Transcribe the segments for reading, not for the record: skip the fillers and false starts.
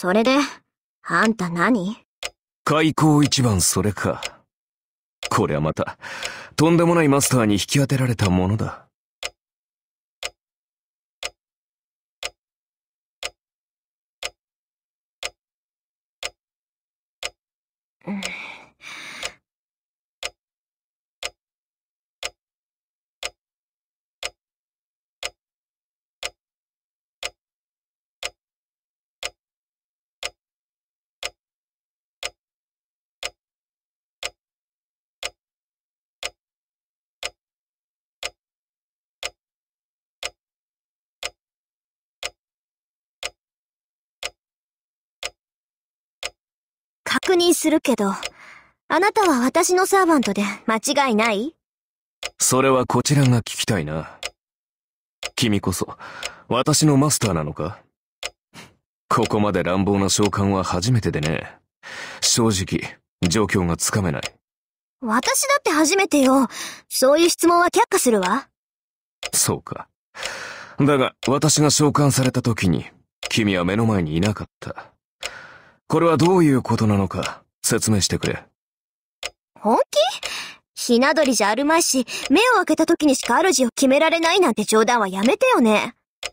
それで、あんた何？ 開口一番それか。これはまた、とんでもないマスターに引き当てられたものだ。 確認するけど、あなたは私のサーバントで間違いない？ それはこちらが聞きたいな。君こそ、私のマスターなのか？ここまで乱暴な召喚は初めてでね。正直、状況がつかめない。 私だって初めてよ。そういう質問は却下するわ。 そうか。だが、私が召喚された時に、君は目の前にいなかった。これはどういうことなのか、説明してくれ。 本気？ひな鳥じゃあるまいし、目を開けた時にしか主を決められないなんて冗談はやめてよね。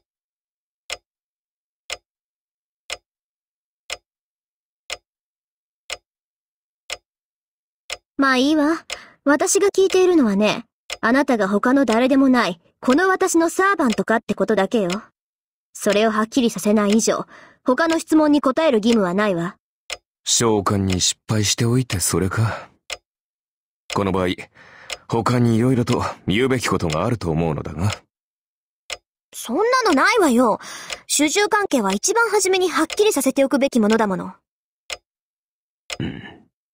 まあいいわ。私が聞いているのはね、あなたが他の誰でもない、この私のサーバントかってことだけよ。それをはっきりさせない以上、他の質問に答える義務はないわ。 召喚に失敗しておいてそれか。この場合、他に色々と言うべきことがあると思うのだが。 そんなのないわよ。主従関係は一番初めにはっきりさせておくべきものだもの。 うん。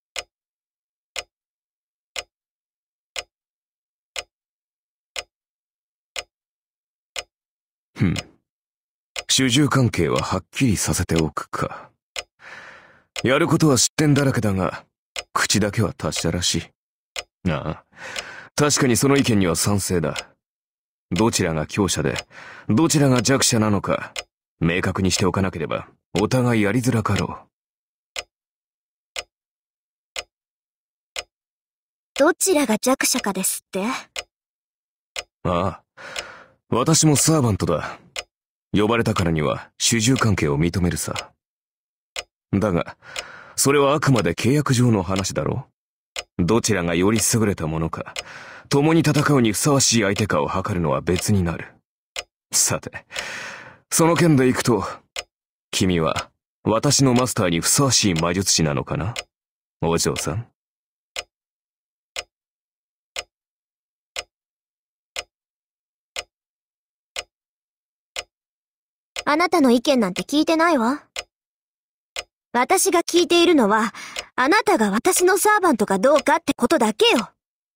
主従関係ははっきりさせておくか。やることは知ってんだらけだが、口だけは達者らしい。ああ、確かにその意見には賛成だ。どちらが強者で、どちらが弱者なのか、明確にしておかなければ、お互いやりづらかろう。 どちらが弱者かですって？ ああ、私もサーバントだ。呼ばれたからには主従関係を認めるさ。だが、それはあくまで契約上の話だろう。どちらがより優れたものか、共に戦うにふさわしい相手かを測るのは別になる。さて、その件でいくと、君は私のマスターにふさわしい魔術師なのかな？お嬢さん。 あなたの意見なんて聞いてないわ。私が聞いているのは、あなたが私のサーバントかどうかってことだけよ。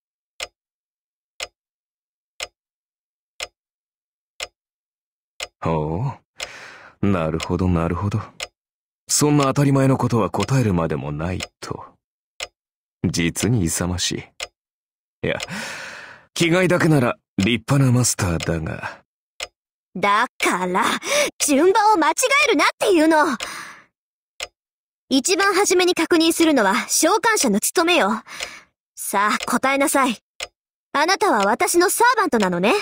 ほう。なるほど、なるほど。そんな当たり前のことは答えるまでもないと。実に勇ましい。いや、気概だけなら立派なマスターだが。 だから、順番を間違えるなっていうの。一番初めに確認するのは召喚者の務めよ。さあ、答えなさい。あなたは私のサーバントなのね。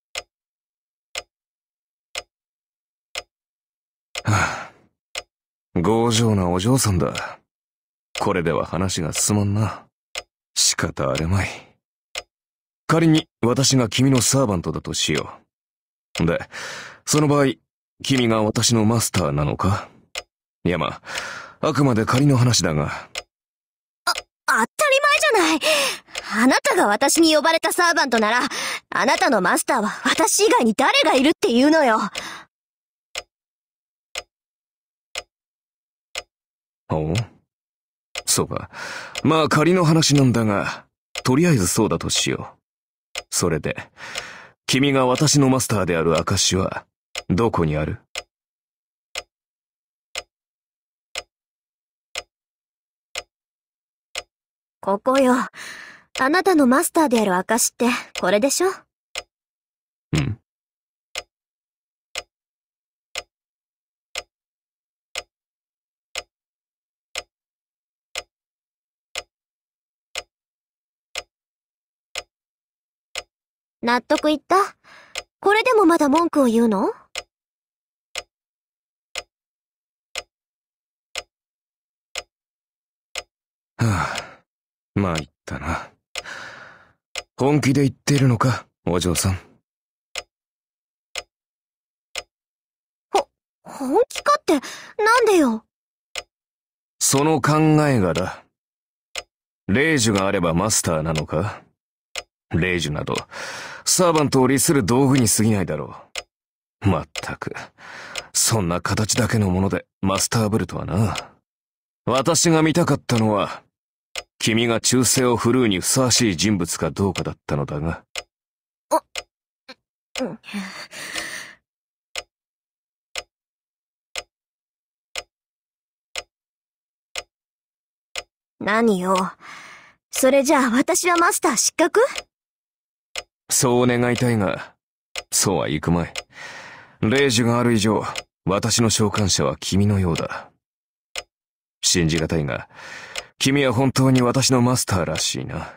はあ、強情なお嬢さんだ。これでは話が進まんな。仕方あるまい。仮に私が君のサーバントだとしよう。で、その場合、君が私のマスターなのか？いやまあ、あくまで仮の話だが。 当たり前じゃない。あなたが私に呼ばれたサーバントなら、あなたのマスターは私以外に誰がいるっていうのよ。 ほう？そうか。まあ仮の話なんだが、とりあえずそうだとしよう。それで、君が私のマスターである証は、どこにある？ ここよ。あなたのマスターである証ってこれでしょ？ うん。 納得いった？これでもまだ文句を言うの？ はあ、参ったな。本気で言ってるのか、お嬢さん。 本気かって、なんでよ。 その考えがだ。霊樹があればマスターなのか？霊樹など、サーバントを利する道具に過ぎないだろう。まったく、そんな形だけのものでマスターブルとはな。私が見たかったのは、君が忠誠を振るうにふさわしい人物かどうかだったのだが。 何よ。それじゃあ私はマスター失格？ そう願いたいが、そうはいくまい。霊樹がある以上、私の召喚者は君のようだ。信じがたいが、君は本当に私のマスターらしいな。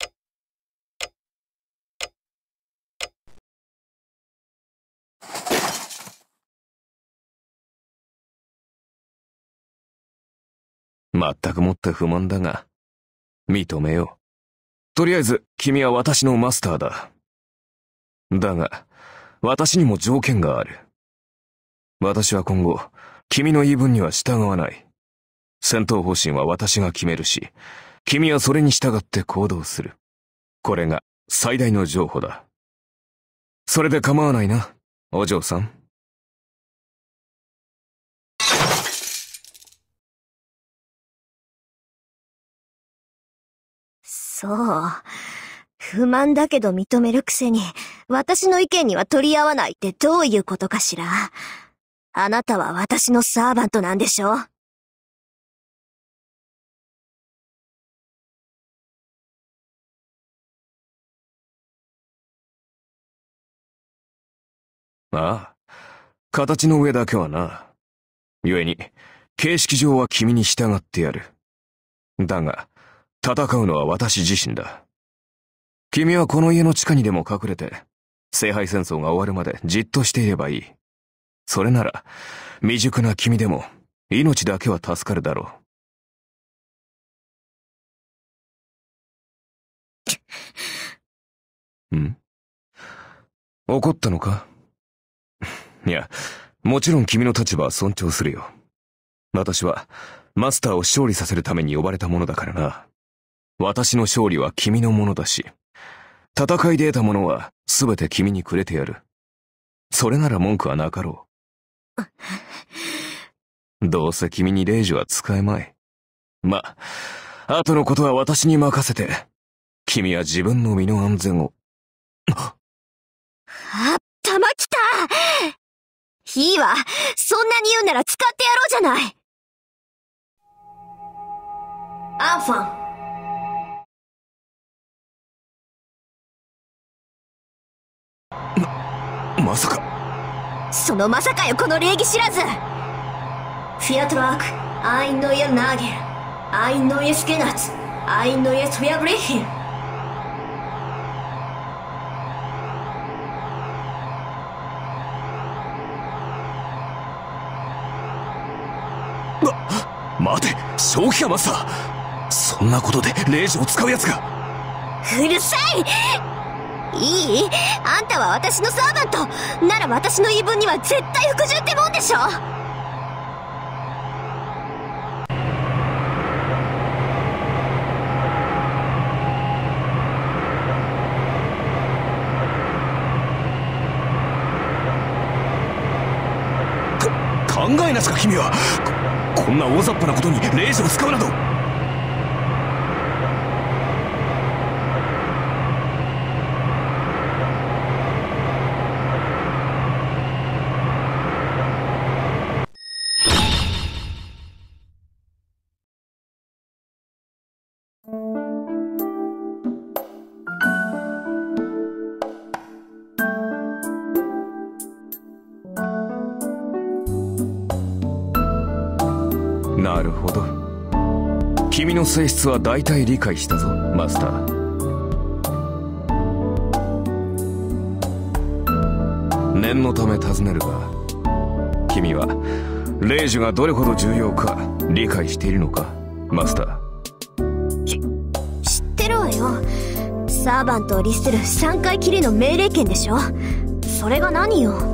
全くもって不満だが、認めよう。とりあえず、君は私のマスターだ。だが、私にも条件がある。私は今後、君の言い分には従わない。戦闘方針は私が決めるし、君はそれに従って行動する。これが最大の譲歩だ。それで構わないな、お嬢さん。 そう。不満だけど認めるくせに、私の意見には取り合わないってどういうことかしら。あなたは私のサーバントなんでしょ？ ああ、形の上だけはな。故に、形式上は君に従ってやる。だが、戦うのは私自身だ。君はこの家の地下にでも隠れて、聖杯戦争が終わるまでじっとしていればいい。それなら、未熟な君でも、命だけは助かるだろう。ん？怒ったのか？いや、もちろん君の立場は尊重するよ。私は、マスターを勝利させるために呼ばれたものだからな。私の勝利は君のものだし、戦いで得たものは全て君にくれてやる。それなら文句はなかろう。どうせ君に霊樹は使えまい。ま、後のことは私に任せて、君は自分の身の安全を。 頭きた！いいわ。そんなに言うなら使ってやろうじゃない。アンファン。 まさか。 そのまさかよ、この礼儀知らず。フィアトラーク、アインノイエナーゲル、アインノイエスケナッツ、アインノイエスフィアブレヒン。 待て、正気かマスター。そんなことで霊樹を使うやつが。 うるさい！いい？あんたは私のサーバントなら私の言い分には絶対服従ってもんでしょ。 考えなすか君は。こんな大雑把なことに霊樹を使うなど。なるほど。君の性質は大体理解したぞ、マスター。 念のため尋ねるが、君は霊樹がどれほど重要か理解しているのか、マスター。 知ってるわよ。サーバントを律する3回きりの命令権でしょ。それが何よ。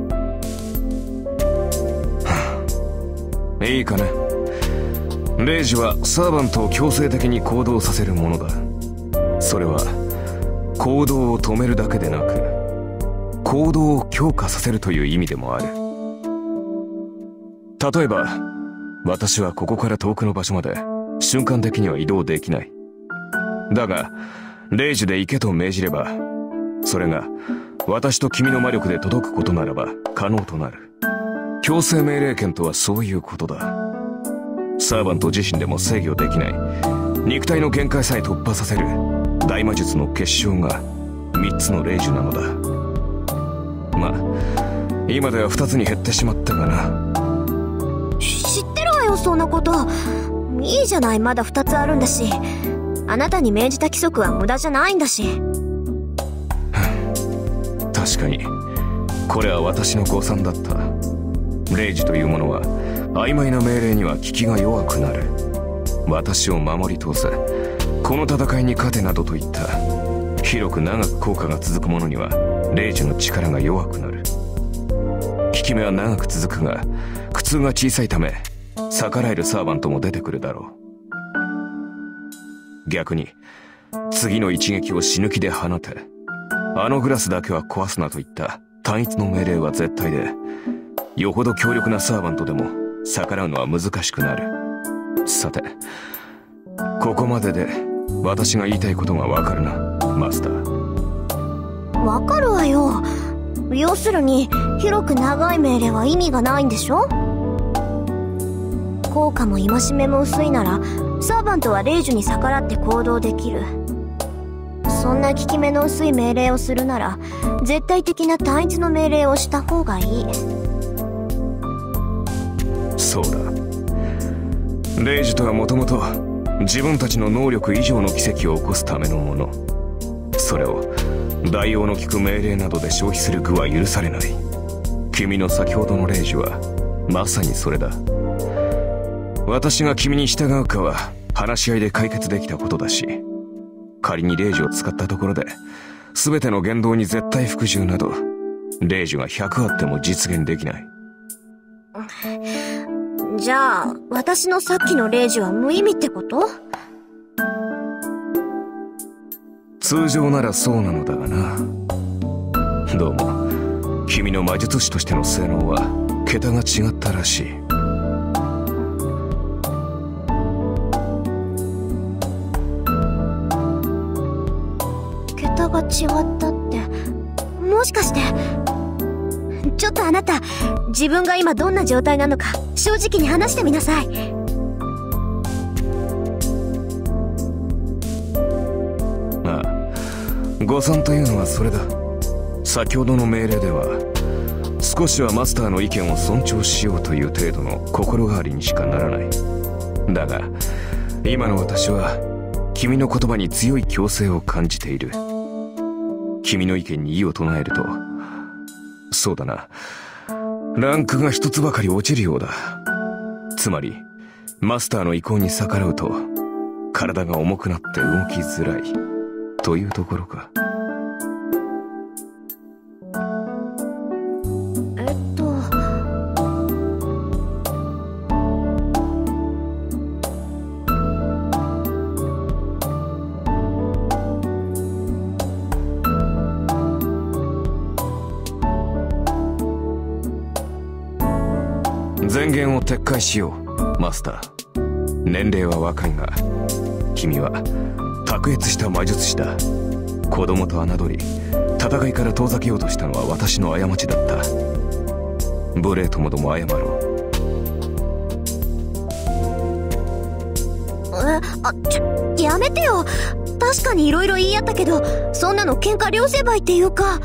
いいかね。霊樹はサーバントを強制的に行動させるものだ。それは行動を止めるだけでなく、行動を強化させるという意味でもある。例えば、私はここから遠くの場所まで瞬間的には移動できない。だが、霊樹で行けと命じれば、それが私と君の魔力で届くことならば可能となる。強制命令権とはそういうことだ。サーバント自身でも制御できない肉体の限界さえ突破させる大魔術の結晶が3つの霊樹なのだ。まあ今では2つに減ってしまったがな。 知ってるわよ、そんなこと。いいじゃない、まだ2つあるんだし。あなたに命じた規則は無駄じゃないんだし。 確かにこれは私の誤算だった。霊樹というものは曖昧な命令には効きが弱くなる。私を守り通せ、この戦いに勝てなどといった広く長く効果が続くものには霊樹の力が弱くなる。効き目は長く続くが苦痛が小さいため逆らえるサーバントも出てくるだろう。逆に次の一撃を死ぬ気で放て、あのグラスだけは壊すなといった単一の命令は絶対で、よほど強力なサーバントでも逆らうのは難しくなる。さて、ここまでで私が言いたいことがわかるな、マスター。 わかるわよ。要するに広く長い命令は意味がないんでしょ。効果も戒めも薄いならサーバントは霊樹に逆らって行動できる。そんな効き目の薄い命令をするなら絶対的な単一の命令をした方がいい。 そうだ。霊樹とはもともと自分たちの能力以上の奇跡を起こすためのもの。それを代用の効く命令などで消費する具は許されない。君の先ほどの霊樹はまさにそれだ。私が君に従うかは話し合いで解決できたことだし、仮に霊樹を使ったところで全ての言動に絶対服従など霊樹が100あっても実現できない。 じゃあ私のさっきの霊樹は無意味ってこと？ 通常ならそうなのだがな。どうも君の魔術師としての性能は桁が違ったらしい。 桁が違ったって、もしかして。ちょっとあなた、自分が今どんな状態なのか正直に話してみなさい。 ああ、誤算というのはそれだ。先ほどの命令では少しはマスターの意見を尊重しようという程度の心変わりにしかならない。だが今の私は君の言葉に強い強制を感じている。君の意見に異を唱えると、そうだな、ランクが一つばかり落ちるようだ。つまりマスターの意向に逆らうと体が重くなって動きづらいというところか。前言を撤回しよう、マスター。年齢は若いが君は卓越した魔術師だ。子供と侮り戦いから遠ざけようとしたのは私の過ちだった。無礼ともども謝ろう。やめてよ。確かに色々言い合ったけど、そんなの喧嘩両成敗っていうか。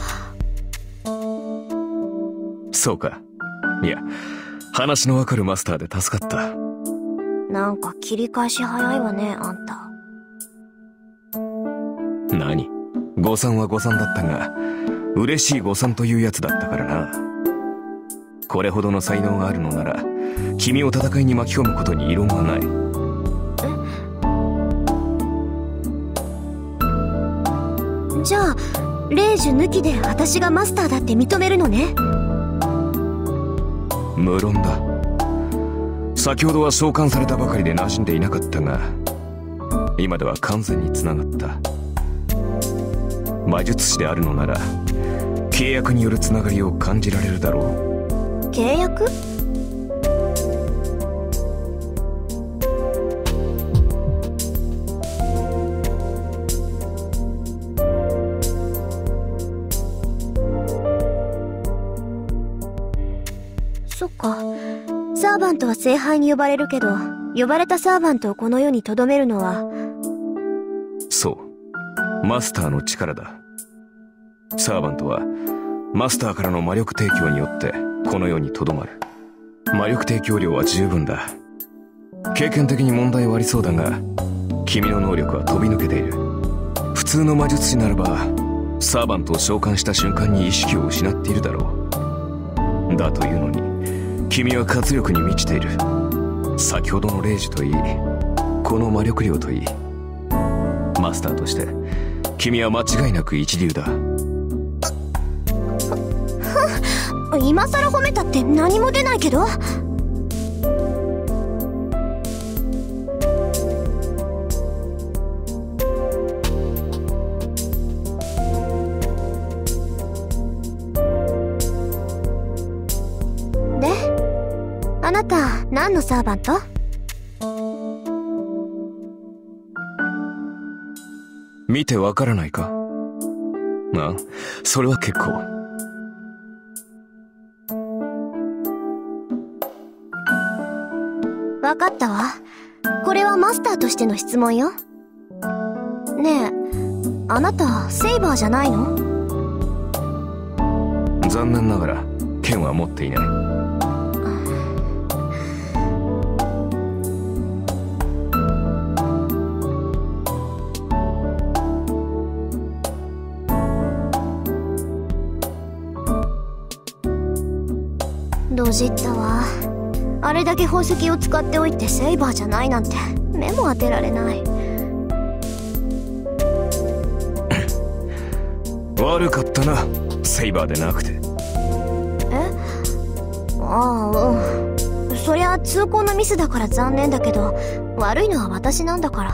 そうか。いや、話のわかるマスターで助かった。 なんか切り返し早いわね、あんた。 何？誤算は誤算だったが、 嬉しい誤算というやつだったからな。これほどの才能があるのなら、君を戦いに巻き込むことに異論はない。 じゃあ霊樹抜きで私がマスターだって認めるのね。 無論だ。先ほどは召喚されたばかりで馴染んでいなかったが、今では完全につながった。魔術師であるのなら契約によるつながりを感じられるだろう。 契約？そっか。サーバントは聖杯に呼ばれるけど、呼ばれたサーバントをこの世に留めるのは。 そう、マスターの力だ。サーバントはマスターからの魔力提供によってこの世に留まる。魔力提供量は十分だ。経験的に問題はありそうだが、君の能力は飛び抜けている。普通の魔術師ならばサーバントを召喚した瞬間に意識を失っているだろう。だというのに君は活力に満ちている。先ほどの霊樹といい、この魔力量といい、マスターとして君は間違いなく一流だ。 今更褒めたって何も出ないけど。で、あなた何のサーバント？ 見てわからないか？ああ、それは結構。 わかったわ。これはマスターとしての質問よ。ねえ、あなたセイバーじゃないの？ 残念ながら剣は持っていない。 ドジったわ。あれだけ宝石を使っておいてセイバーじゃないなんて目も当てられない。 悪かったな、セイバーでなくて。 え？ああ、うん。そりゃ通行のミスだから残念だけど、悪いのは私なんだから。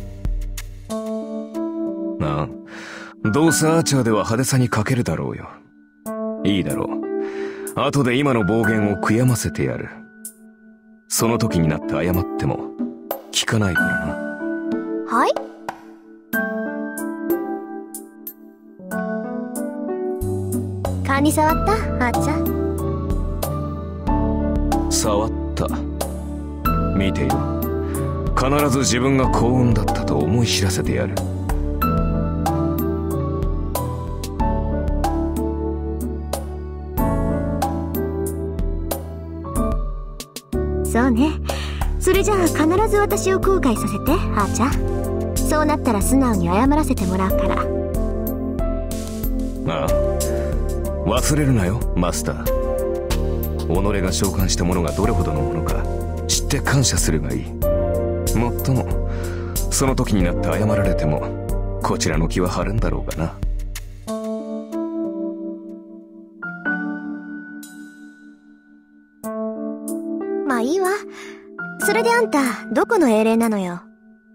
ああ、どうせアーチャーでは派手さに欠けるだろうよ。いいだろう。後で今の暴言を悔やませてやる。その時になって謝っても聞かないからな。 はい？勘に触った？あーちゃん。 触った。見ていろ。必ず自分が幸運だったと思い知らせてやる。 そうね。それじゃあ必ず私を後悔させて、あーちゃん。そうなったら素直に謝らせてもらうから。 ああ、忘れるなよ、マスター。己が召喚したものがどれほどのものか知って感謝するがいい。もっともその時になって謝られてもこちらの気は晴れんだろうがな。 まあいいわ。それであんたどこの英霊なのよ？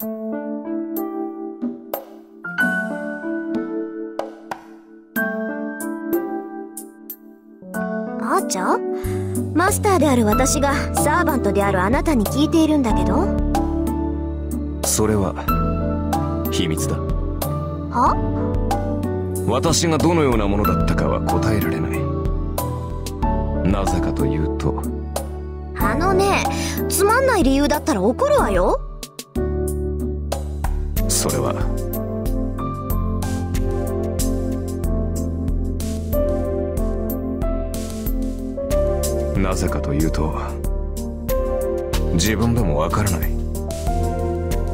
あーちゃん？マスターである私がサーバントであるあなたに聞いているんだけど。 それは秘密だ。 は？ 私がどのようなものだったかは答えられない。なぜかというと、 あのね、つまんない理由だったら怒るわよ。 それはなぜかというと自分でもわからない。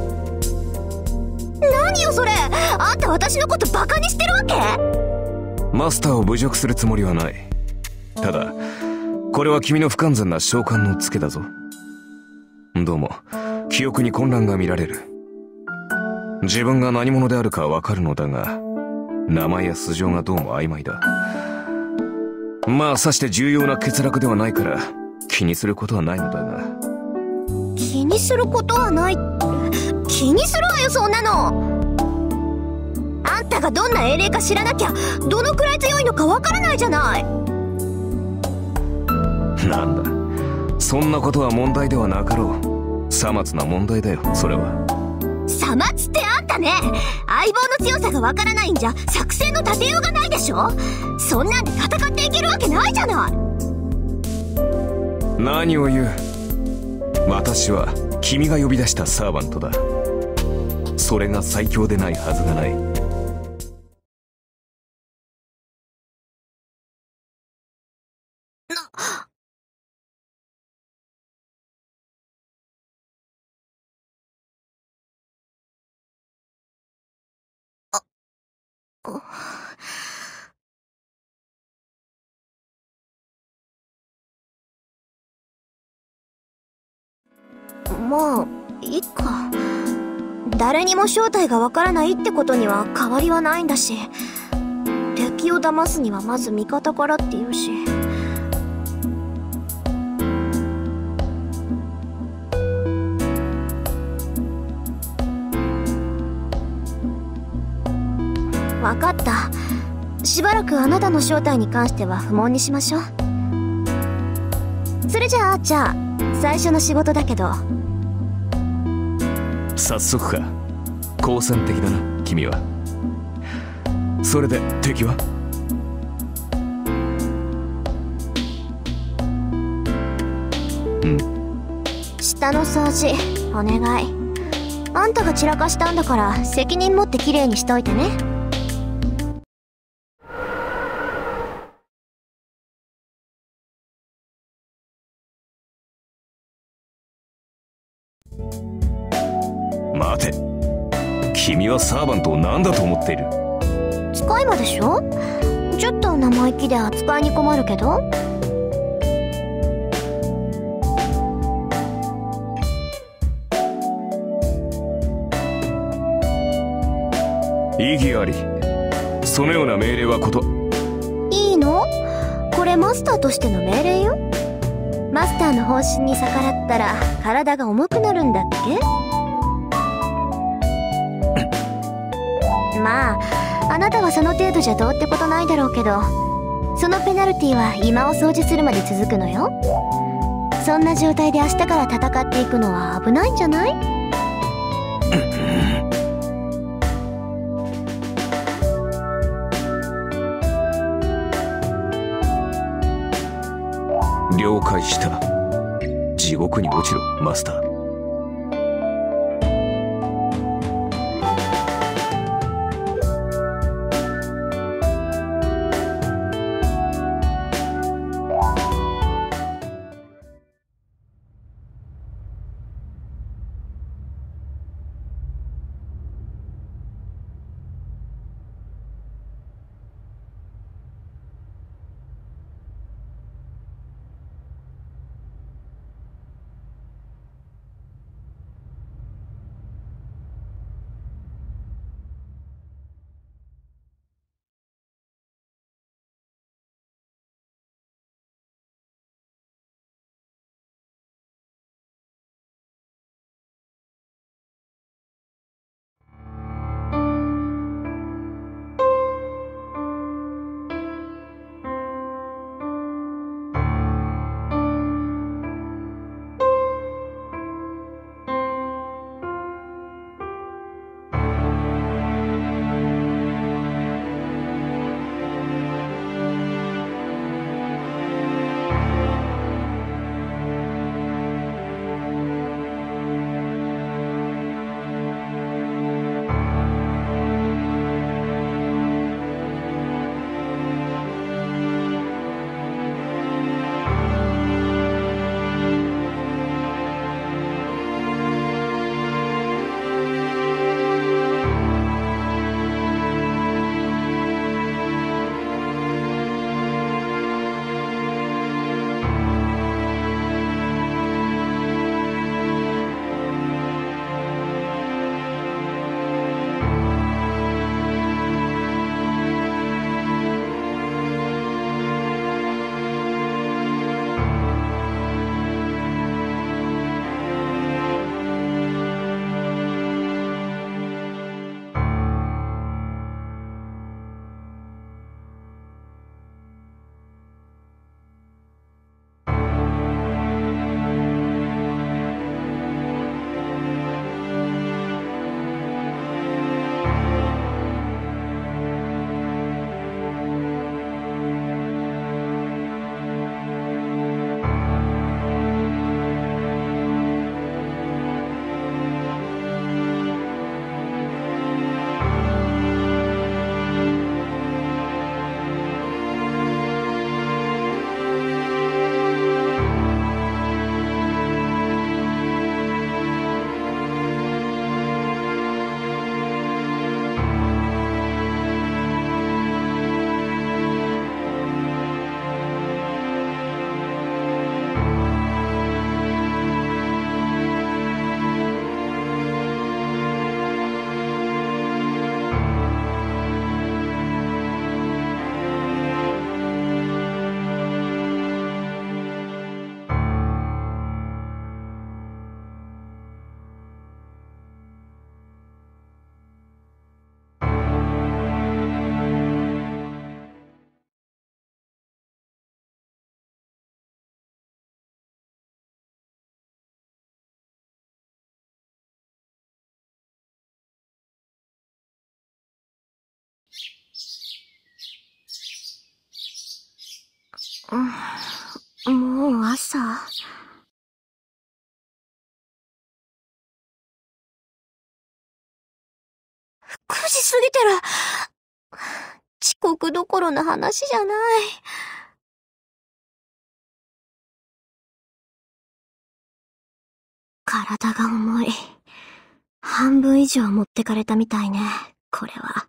何よそれ。あんた私のことバカにしてるわけ？ マスターを侮辱するつもりはない。ただ、これは君の不完全な召喚のツケだぞ。どうも、記憶に混乱が見られる。自分が何者であるかはわかるのだが、名前や素性がどうも曖昧だ。まあ、さして重要な欠落ではないから、気にすることはないのだが。 気にすることはない。気にするわよ、そんなの。あんたがどんな英霊か知らなきゃ、どのくらい強いのかわからないじゃない。 なんだ、そんなことは問題ではなかろう。さまつな問題だよ、それは。 さまつってあんたね、相棒の強さがわからないんじゃ作戦の立てようがないでしょ。そんなんで戦っていけるわけないじゃない。 何を言う。私は君が呼び出したサーバントだ。それが最強でないはずがない。 まあいいか。誰にも正体がわからないってことには変わりはないんだし、敵を騙すにはまず味方からって言うし。わかった。しばらくあなたの正体に関しては不問にしましょう。それじゃあじゃあ最初の仕事だけど。 早速か。好戦的だな、君は。それで敵は？ 下の掃除お願い。あんたが散らかしたんだから責任持ってきれいにしといてね。 待て、君はサーバントを何だと思っている？ 使い魔でしょ。ちょっと生意気で扱いに困るけど。 意義あり。そのような命令はいいの？これマスターとしての命令よ。マスターの方針に逆らったら体が重くなるんだっけ？まああなたはその程度じゃどうってことないだろうけど、そのペナルティは居間を掃除するまで続くのよ。そんな状態で明日から戦っていくのは危ないんじゃない？ 了解した。地獄に落ちろ、マスター。 もう朝。9時過ぎてる。遅刻どころの話じゃない。体が重い。半分以上持ってかれたみたいね、これは。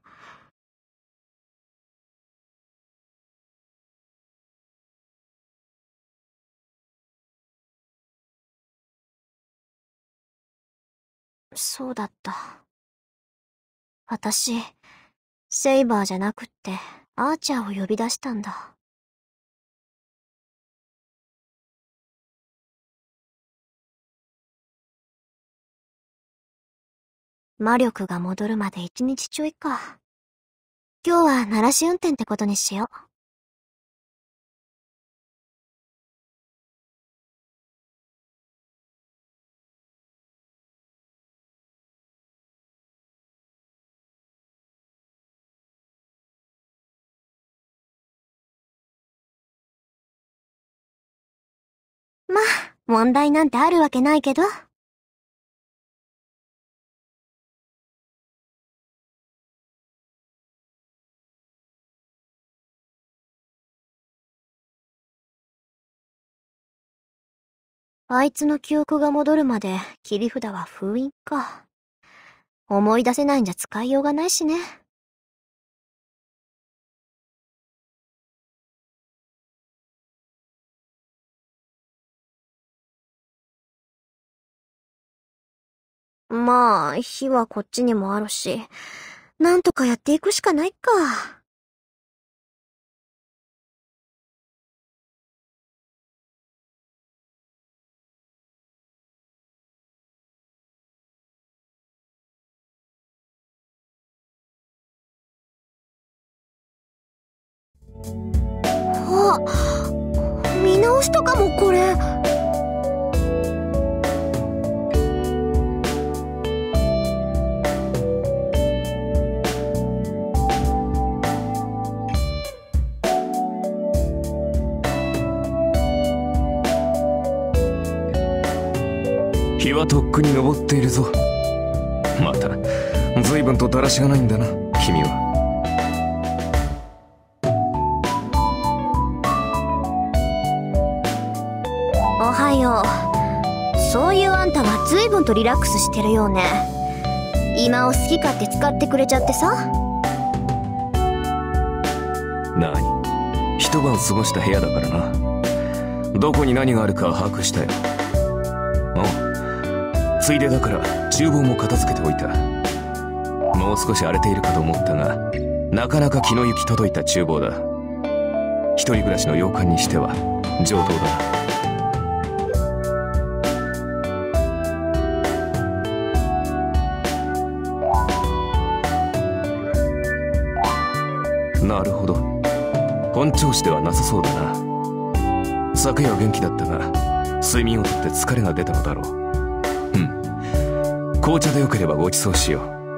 そうだった。私、セイバーじゃなくって、アーチャーを呼び出したんだ。魔力が戻るまで1日ちょいか。今日は鳴らし運転ってことにしよう。まあ、問題なんてあるわけないけど。あいつの記憶が戻るまで切り札は封印か。思い出せないんじゃ使いようがないしね。まあ、火はこっちにもあるし、なんとかやっていくしかないか。あ、見直したかも、これ。 日はとっくに昇っているぞ。また随分とだらしがないんだな、君は。 おはよう。そういうあんたは随分とリラックスしてるよね。今を好き勝手使ってくれちゃってさ。 なに、一晩過ごした部屋だからな。どこに何があるか把握したよ。ついでだから厨房も片付けておいた。もう少し荒れているかと思ったが、なかなか気の行き届いた厨房だ。一人暮らしの洋館にしては上等だな。なるほど、本調子ではなさそうだな。昨夜は元気だったが、睡眠をとって疲れが出たのだろう。紅茶でよければご馳走しよう。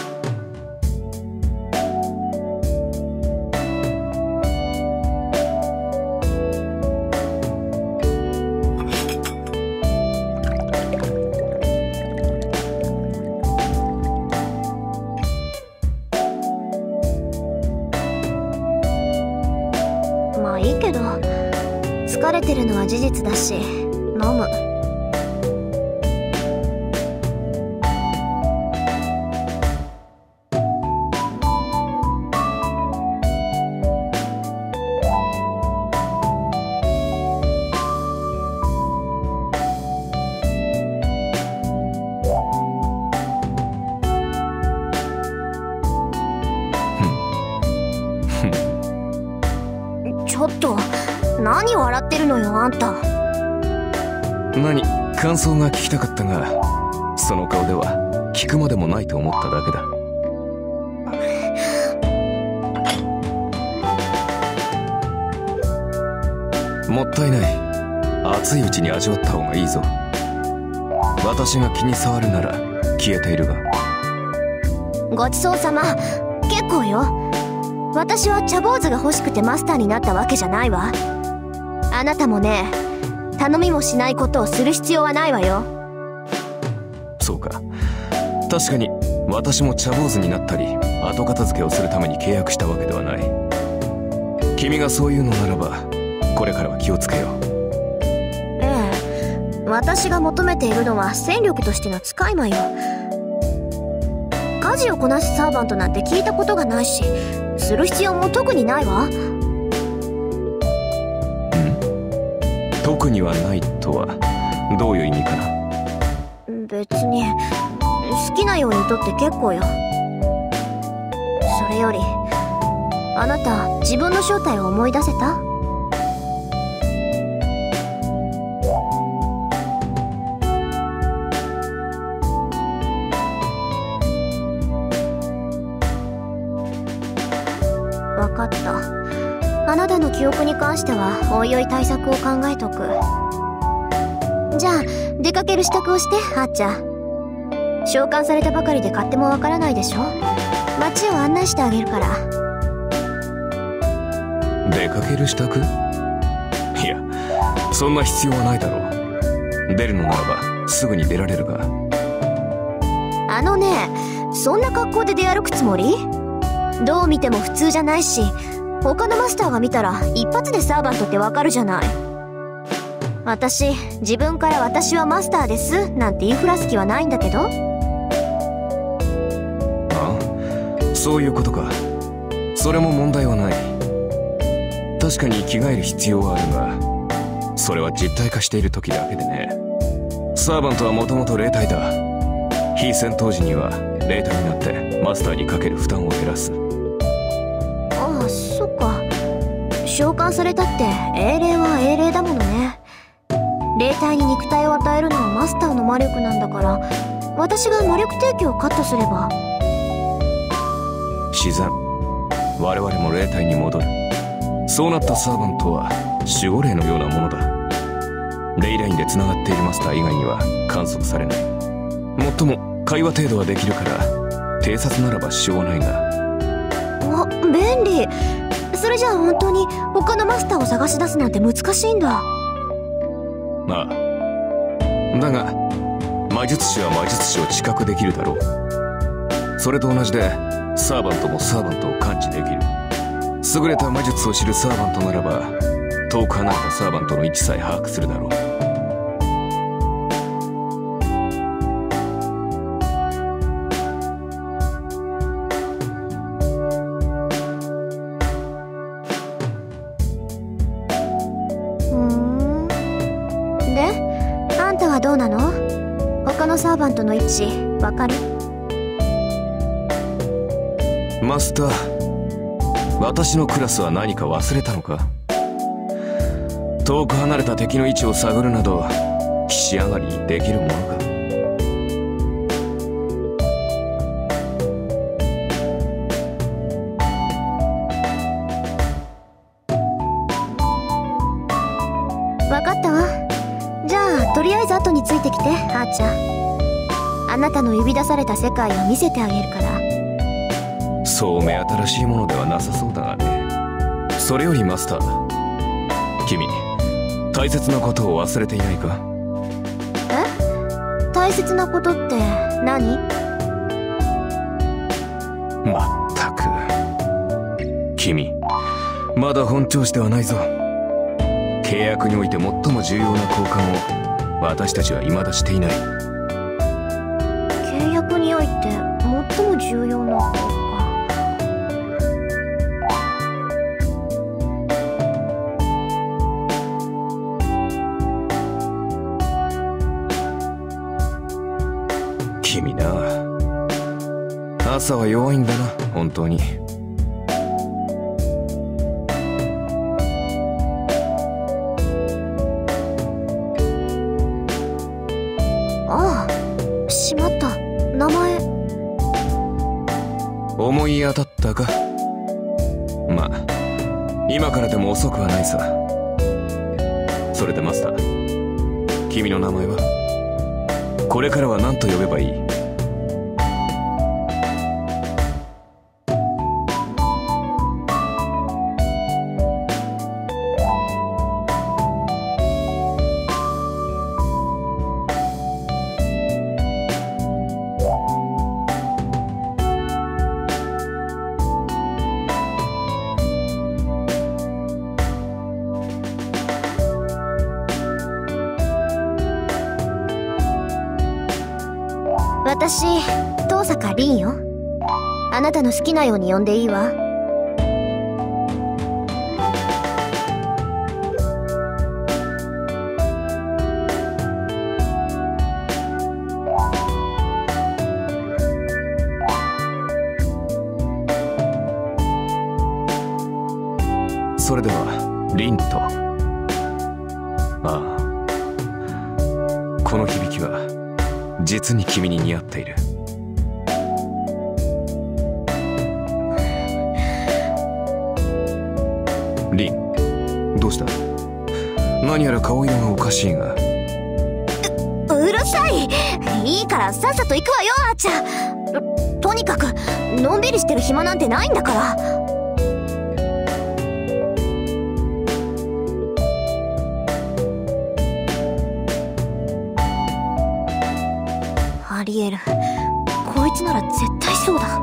まあいいけど、疲れてるのは事実だし、飲む。ちょっと、何笑ってるのよ、あんた。 何、感想が聞きたかったが、その顔では聞くまでもないと思っただけだ。もったいない。熱いうちに味わった方がいいぞ。私が気に障るなら消えているが。 ごちそうさま。結構よ。私は茶坊主が欲しくてマスターになったわけじゃないわ。 あなたもね、頼みもしないことをする必要はないわよ。 そうか。確かに私も茶坊主になったり後片付けをするために契約したわけではない。君がそういうのならばこれからは気をつけよう。 ええ、私が求めているのは戦力としての使い魔よ。家事をこなすサーバントなんて聞いたことがないし、する必要も特にないわ。 特にはないとはどういう意味かな。 別に好きなようにとって結構よ。それよりあなた自分の正体を思い出せた？わかった。あなたの記憶に関してはおいおい対策を考えとく。じゃあ出かける支度をしてあーちゃん。召喚されたばかりで勝手もわからないでしょ。街を案内してあげるから。 出かける支度？いや、そんな必要はないだろう。出るのならばすぐに出られるが。 あのね、そんな格好で出歩くつもり？どう見ても普通じゃないし、他のマスターが見たら一発でサーバントってわかるじゃない。私、自分から私はマスターですなんて言いふらす気はないんだけど。 ああ、そういうことか。それも問題はない。確かに着替える必要はあるが、それは実体化している時だけでね。サーバントはもともと霊体だ。非戦闘時には霊体になってマスターにかける負担を減らす。 ああ、そっか。召喚されたって英霊は英霊だものね。霊体に肉体を与えるのはマスターの魔力なんだから、私が魔力提供をカットすれば。 自然。我々も霊体に戻る。そうなったサーバントは守護霊のようなものだ。レイラインで繋がっているマスター以外には観測されない。もっとも会話程度はできるから偵察ならば支障はないが。 あ、便利。それじゃあ本当に他のマスターを探し出すなんて難しいんだ。 ああ。だが魔術師は魔術師を知覚できるだろう。それと同じでサーバントもサーバントを感知できる。優れた魔術を知るサーバントならば遠く離れたサーバントの位置さえ把握するだろう。 で、あんたはどうなの？他のサーバントの位置わかる？ マスター、私のクラスは何か忘れたのか？遠く離れた敵の位置を探るなど岸上がりにできるものか？ わかったわ。じゃあとりあえず後についてきてあーちゃん。あなたの呼び出された世界を見せてあげるから。 そう目新しいものではなさそうだがね。それよりマスター、君大切なことを忘れていないか？ え？大切なことって何？ まったく君まだ本調子ではないぞ。契約において最も重要な交換を私たちは未だしていない。 契約において最も重要な交換。 君な、朝は弱いんだな本当に。 ああ、しまった。名前思い当たったか？まあ今からでも遅くはないさ。それでマスター、君の名前は？これからは何と呼べばいい？ 私、遠坂凛よ。あなたの好きなように呼んでいいわ。 それでは、凛と。ああ。この響きは、実に君に似合っている。凛、どうした？何やら顔色がおかしいが。 うるさい！いいからさっさと行くわよ、あーちゃん。とにかく、のんびりしてる暇なんてないんだから。ありえる。こいつなら絶対そうだ。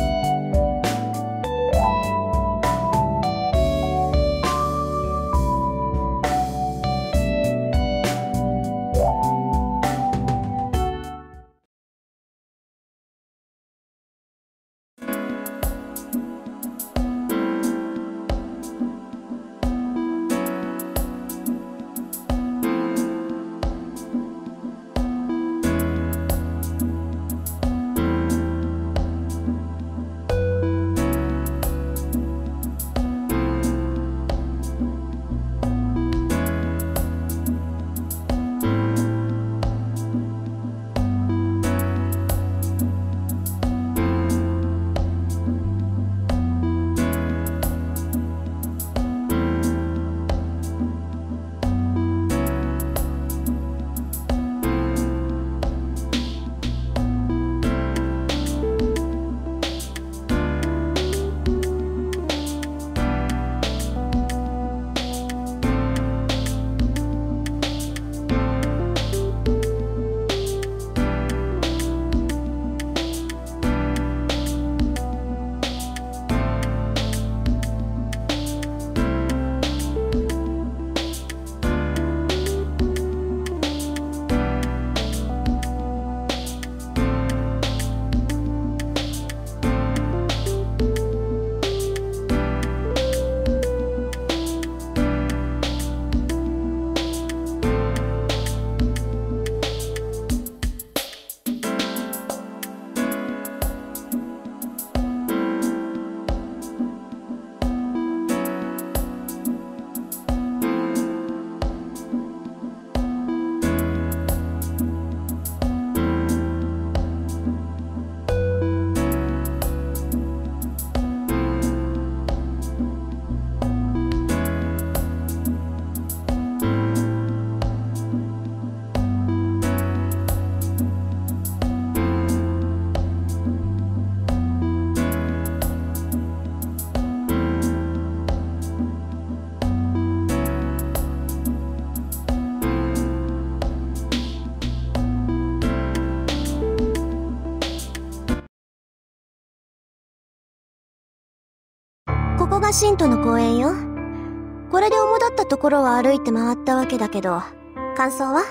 ここが信徒の公園よ。これで主だったところを歩いて回ったわけだけど、感想は？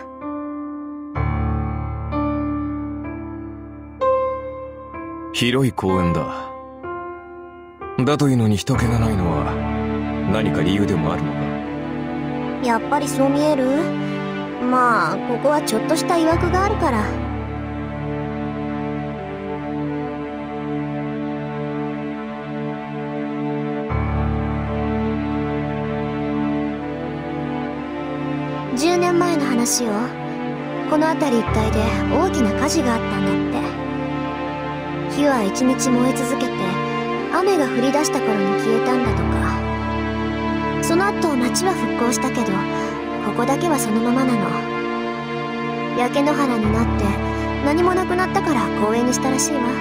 広い公園だ。だというのに人気がないのは何か理由でもあるのか？ やっぱりそう見える？まあ、ここはちょっとした曰くがあるから。10年前の話よ。この辺り一帯で大きな火事があったんだって。火は一日燃え続けて、雨が降り出した頃に消えたんだとか。その後町は復興したけど、ここだけはそのままなの。焼け野原になって何もなくなったから公園にしたらしいわ。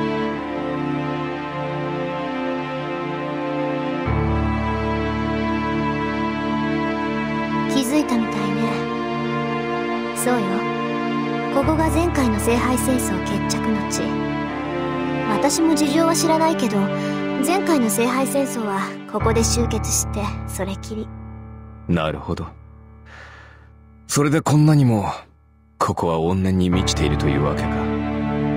気づいたみたいね。そうよ。ここが前回の聖杯戦争決着の地。私も事情は知らないけど、前回の聖杯戦争はここで終結してそれきり。 なるほど。それでこんなにもここは怨念に満ちているというわけか。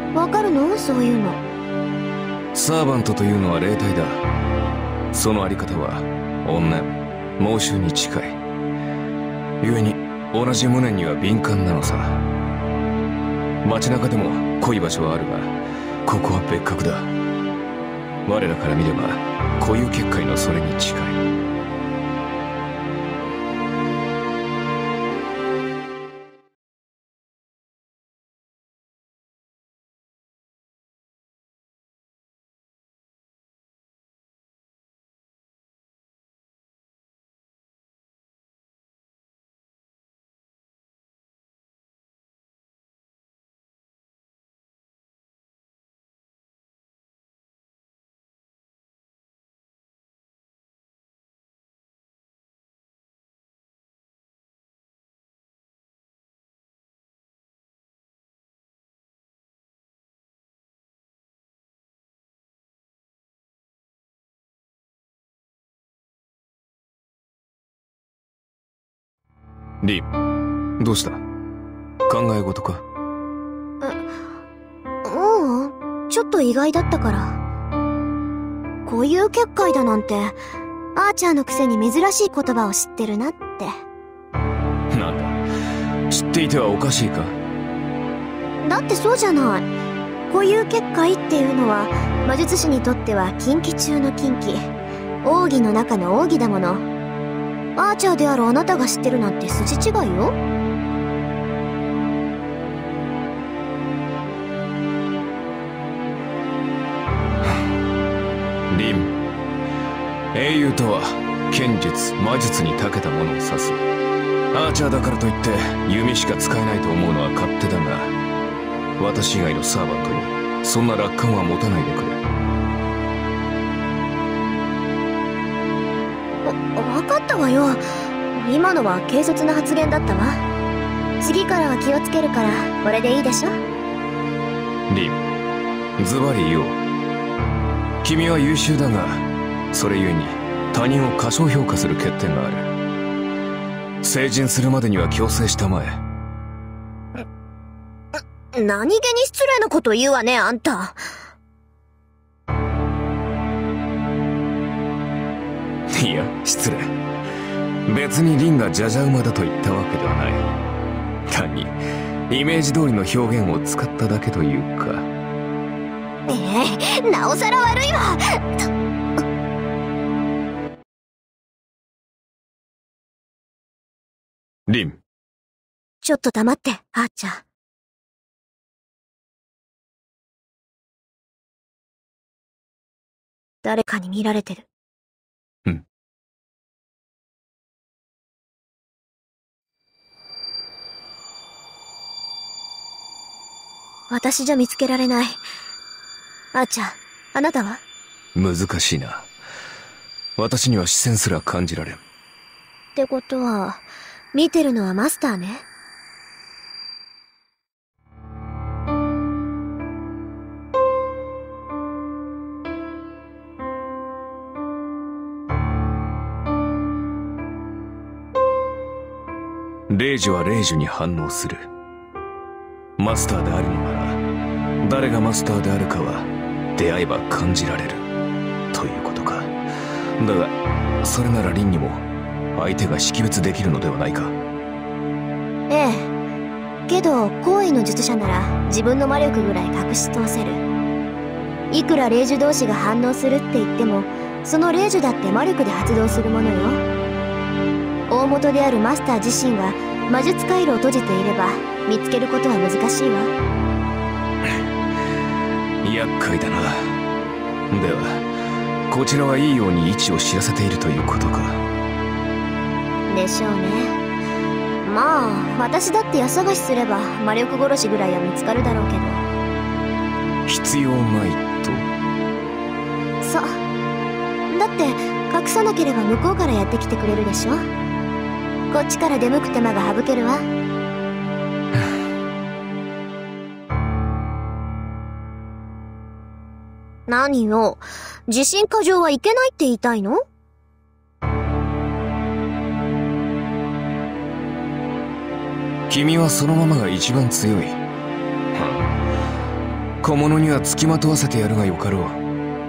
わかるの？そういうの。 サーバントというのは霊体だ。そのあり方は怨念、妄執に近い。故に同じ無念には敏感なのさ。街中でも濃い場所はあるが、ここは別格だ。我らから見れば固有結界のそれに近い。リン、どうした？考え事か？ ううん、ちょっと意外だったから。固有結界だなんて、アーチャーのくせに珍しい言葉を知ってるなって。 なんだ、知っていてはおかしいか？ だってそうじゃない。固有結界っていうのは、魔術師にとっては禁忌中の禁忌。奥義の中の奥義だもの。アーチャーであるあなたが知ってるなんて筋違いよ。 リン、英雄とは剣術、魔術に長けたものを指す。アーチャーだからといって弓しか使えないと思うのは勝手だが、私以外のサーバントにそんな楽観は持たないでくれ。 分かったわよ。今のは軽率な発言だったわ。次からは気をつけるから、これでいいでしょ？ リン、ズバリ言おう。君は優秀だが、それゆえに他人を過小評価する欠点がある。成人するまでには矯正したまえ。 何気に失礼なこと言うわね、あんた。 いや、失礼。別にリンがジャジャ馬だと言ったわけではない。単にイメージ通りの表現を使っただけというか。 なおさら悪いわ。 リン、 ちょっと黙って、あーちゃん。誰かに見られてる。 うん。 私じゃ見つけられない。あーちゃん、あなたは？ 難しいな。私には視線すら感じられん。 ってことは、見てるのはマスターね。 霊樹は霊樹に反応する。マスターであるのなら、誰がマスターであるかは出会えば感じられるということか。だがそれならリンにも相手が識別できるのではないか。 ええ。けど高位の術者なら自分の魔力ぐらい隠し通せる。いくら霊樹同士が反応するって言っても、その霊樹だって魔力で発動するものよ。大元であるマスター自身は魔術回路を閉じていれば見つけることは難しいわ。 厄介だな。ではこちらはいいように位置を知らせているということか。 でしょうね。まあ私だって家探しすれば魔力殺しぐらいは見つかるだろうけど。 必要ないと？ そうだって隠さなければ向こうからやってきてくれるでしょ。こっちから出向く手間が省けるわ。何よ、自信過剰はいけないって言いたいの？ 君はそのままが一番強い。 小物には付きまとわせてやるがよかろう。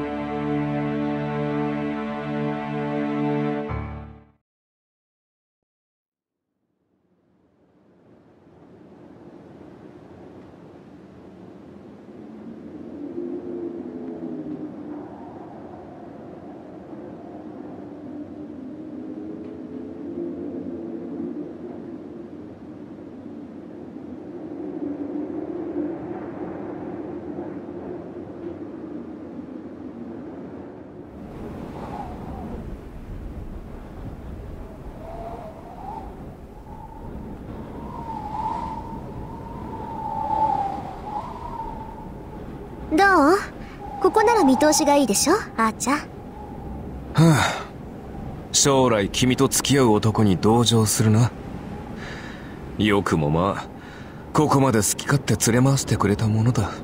どう？ここなら見通しがいいでしょ、あーちゃん。 はあ、将来君と付き合う男に同情するな。よくもまあ、ここまで好き勝手連れ回してくれたものだ。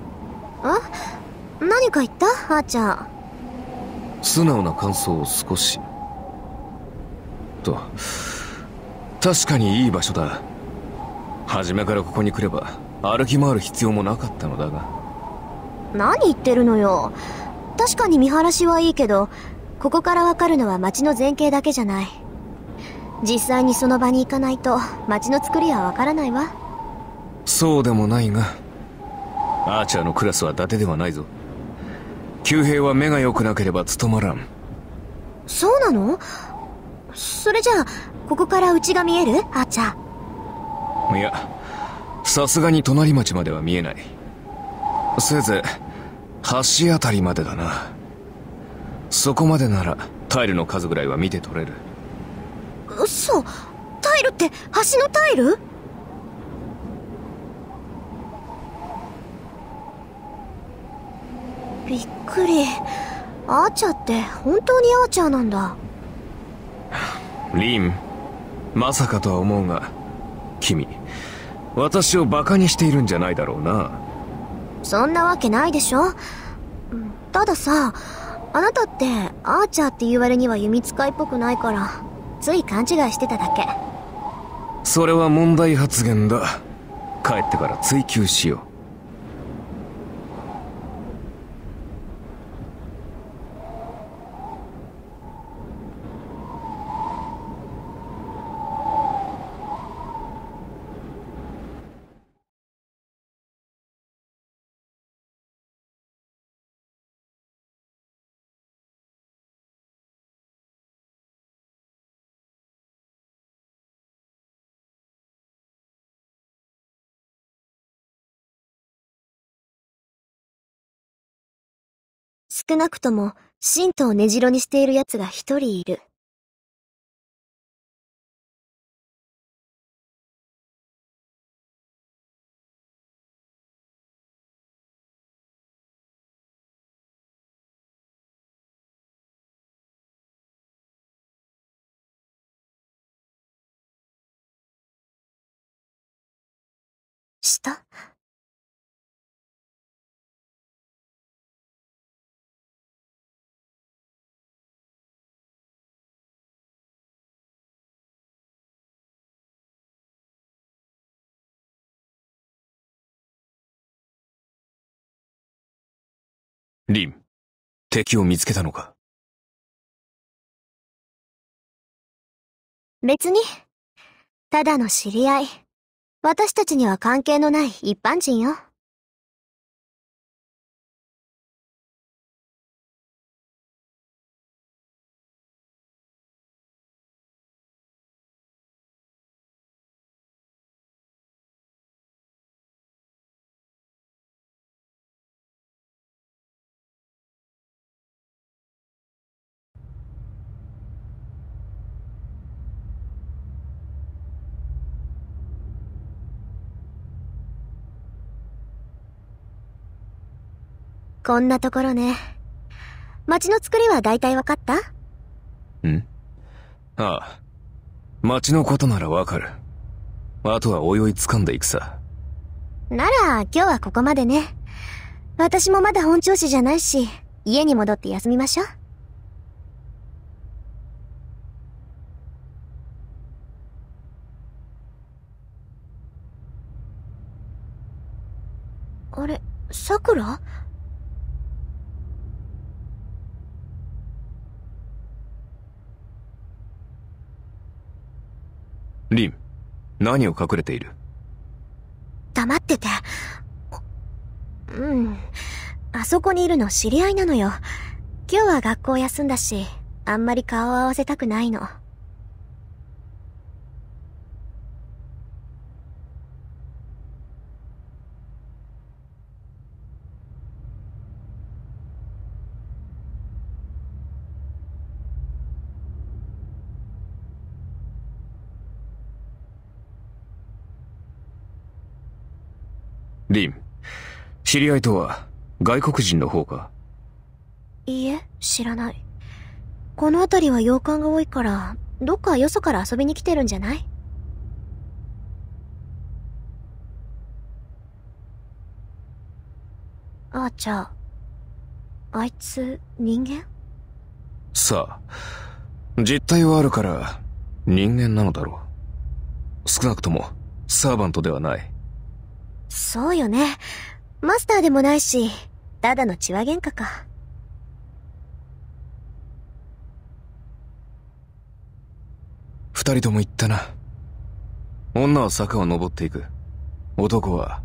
何か言った？あーちゃん。 素直な感想を少し。と、確かにいい場所だ。初めからここに来れば歩き回る必要もなかったのだが。 何言ってるのよ。確かに見晴らしはいいけど、ここからわかるのは街の前景だけじゃない。実際にその場に行かないと街の作りはわからないわ。 そうでもないが、アーチャーのクラスは伊達ではないぞ。旧兵は目が良くなければ務まらん。 そうなの？それじゃあここから家が見える？あーちゃん。 いや、さすがに隣町までは見えない。せいぜい橋あたりまでだな。そこまでならタイルの数ぐらいは見て取れる。 嘘。タイルって橋のタイル？びっくり。アーチャーって本当にアーチャーなんだ。 リン、まさかとは思うが、君、私をバカにしているんじゃないだろうな。 そんなわけないでしょ。たださ、あなたってアーチャーって言われには弓使いっぽくないから、つい勘違いしてただけ。 それは問題発言だ。帰ってから追及しよう。 少なくとも神道を根城にしている奴が一人いる。したリン、敵を見つけたのか？ 別に。ただの知り合い。私たちには関係のない一般人よ。こんなところね。街の作りは大体わかった？ ん？ああ。町のことならわかる。あとはおいおい掴んでいくさ。 なら、今日はここまでね。私もまだ本調子じゃないし、家に戻って休みましょう。あれ？ さくら？ リン、何を隠れている？ 黙ってて。うん。あそこにいるの知り合いなのよ。今日は学校休んだし、あんまり顔を合わせたくないの。 リン、知り合いとは外国人の方か？ いいえ、知らない。この辺りは洋館が多いから、どっかよそから遊びに来てるんじゃない？あ、じゃあ、あいつ、人間？ さあ、実体はあるから人間なのだろう。少なくともサーバントではない。 そうよね。マスターでもないし、ただの血は喧嘩か。 二人とも言ったな。女は坂を登っていく。男は。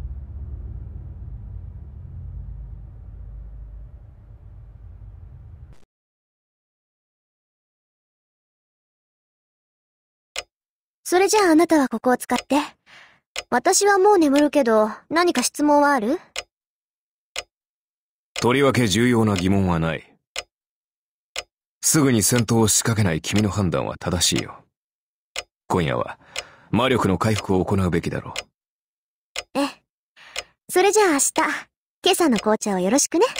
それじゃああなたはここを使って。私はもう眠るけど、何か質問はある？ とりわけ重要な疑問はない。すぐに戦闘を仕掛けない君の判断は正しいよ。今夜は魔力の回復を行うべきだろう。 ええ。それじゃあ明日、今朝の紅茶をよろしくね。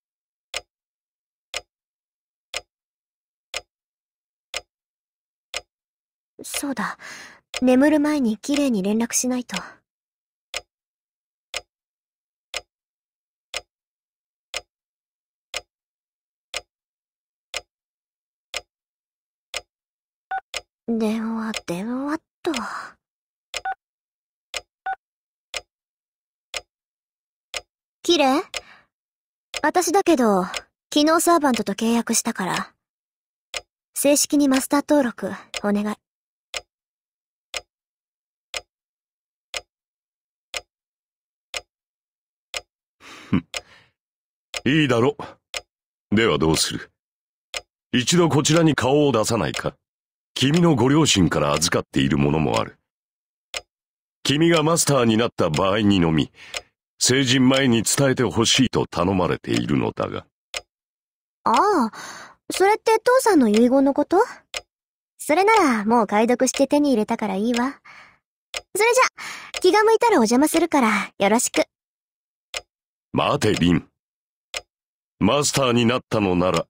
そうだ。眠る前に綺麗に連絡しないと。電話っと。綺麗？私だけど、昨日サーバントと契約したから、正式にマスター登録、お願い。 いいだろ。ではどうする？一度こちらに顔を出さないか？君のご両親から預かっているものもある。君がマスターになった場合にのみ、成人前に伝えてほしいと頼まれているのだが。 ああ、それって父さんの遺言のこと？それならもう解読して手に入れたからいいわ。それじゃ、気が向いたらお邪魔するからよろしく。 待て、リン。マスターになったのなら。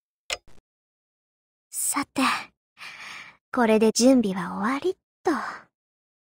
さて、これで準備は終わりっと。